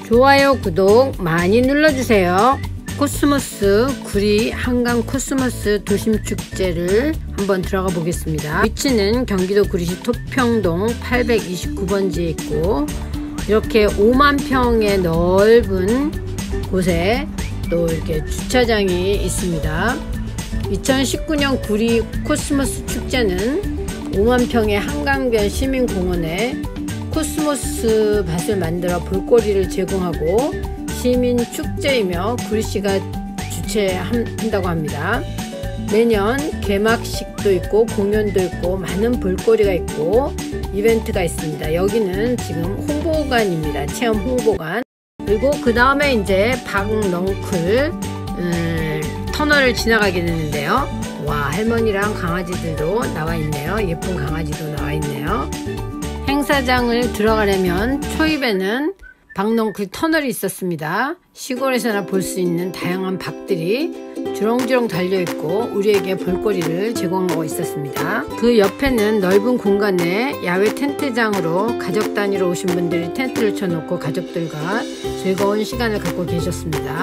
좋아요, 구독 많이 눌러주세요. 코스모스 구리 한강 코스모스 도심축제를 한번 들어가 보겠습니다. 위치는 경기도 구리시 토평동 829번지에 있고, 이렇게 5만 평의 넓은 곳에 또 이렇게 주차장이 있습니다. 2019년 구리 코스모스 축제는 5만 평의 한강변 시민공원에 코스모스 밭을 만들어 볼거리를 제공하고 시민 축제이며 구리시가 주최한다고 합니다. 매년 개막식도 있고 공연도 있고 많은 볼거리가 있고 이벤트가 있습니다. 여기는 지금 홍보관입니다. 체험 홍보관. 그리고 그 다음에 이제 박넝쿨 터널을 지나가게 되는데요. 와, 할머니랑 강아지들도 나와 있네요. 예쁜 강아지도 나와 있네요. 행사장을 들어가려면 초입에는 박넝쿨 터널이 있었습니다. 시골에서나 볼 수 있는 다양한 박들이 주렁주렁 달려있고 우리에게 볼거리를 제공하고 있었습니다. 그 옆에는 넓은 공간에 야외 텐트장으로 가족 단위로 오신 분들이 텐트를 쳐놓고 가족들과 즐거운 시간을 갖고 계셨습니다.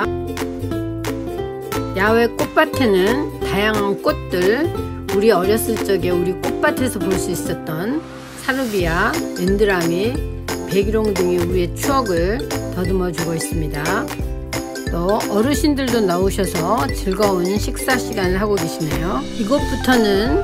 야외 꽃밭에는 다양한 꽃들, 우리 어렸을 적에 우리 꽃밭에서 볼 수 있었던 사루비아, 랜드라미, 백일홍 등이 우리의 추억을 더듬어주고 있습니다. 또 어르신들도 나오셔서 즐거운 식사 시간을 하고 계시네요. 이곳부터는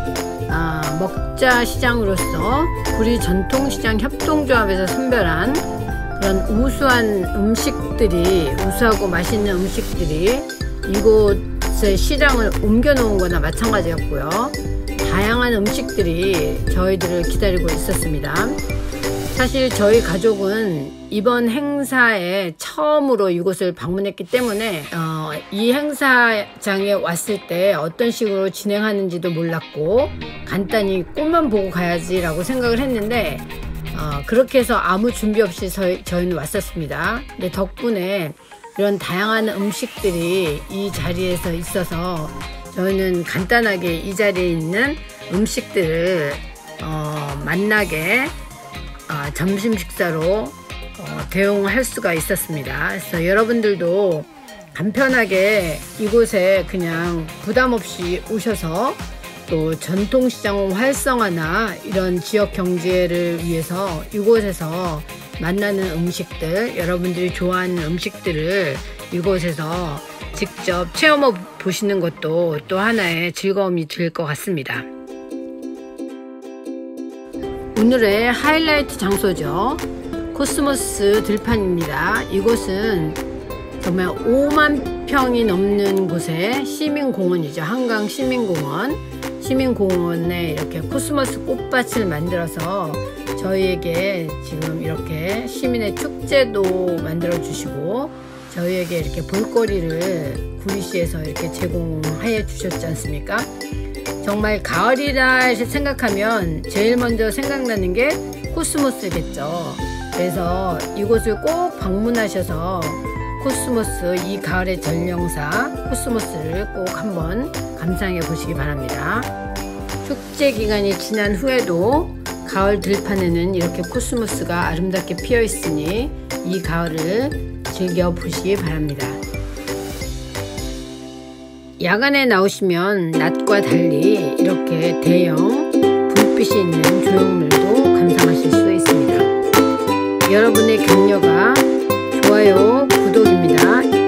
먹자시장으로서 구리 전통시장 협동조합에서 선별한 그런 우수한 음식들이, 우수하고 맛있는 음식들이 이곳의 시장을 옮겨 놓은 거나 마찬가지였고요. 다양한 음식들이 저희들을 기다리고 있었습니다. 사실 저희 가족은 이번 행사에 처음으로 이곳을 방문했기 때문에 이 행사장에 왔을 때 어떤 식으로 진행하는지도 몰랐고 간단히 꽃만 보고 가야지 라고 생각을 했는데 그렇게 해서 아무 준비 없이 저희는 왔었습니다. 근데 덕분에 이런 다양한 음식들이 이 자리에서 있어서 저희는 간단하게 이 자리에 있는 음식들을 만나게 점심 식사로 대용할 수가 있었습니다. 그래서 여러분들도 간편하게 이곳에 그냥 부담 없이 오셔서 또 전통시장 활성화나 이런 지역 경제를 위해서 이곳에서 만나는 음식들, 여러분들이 좋아하는 음식들을 이곳에서 직접 체험해 보시는 것도 또 하나의 즐거움이 될 것 같습니다. 오늘의 하이라이트 장소죠. 코스모스 들판입니다. 이곳은 정말 5만 평이 넘는 곳의 시민공원이죠. 한강 시민공원. 시민공원에 이렇게 코스모스 꽃밭을 만들어서 저희에게 지금 이렇게 시민의 축제도 만들어 주시고 저희에게 이렇게 볼거리를 구리시에서 이렇게 제공해 주셨지 않습니까? 정말 가을이라 생각하면 제일 먼저 생각나는 게 코스모스겠죠. 그래서 이곳을 꼭 방문하셔서 코스모스, 이 가을의 전령사 코스모스를 꼭 한번 감상해 보시기 바랍니다. 축제 기간이 지난 후에도 가을 들판에는 이렇게 코스모스가 아름답게 피어 있으니 이 가을을 즐겨보시기 바랍니다. 야간에 나오시면 낮과 달리 이렇게 대형 불빛이 있는 조형물도 감상하실 수 있습니다. 여러분의 격려가 좋아요, 구독입니다.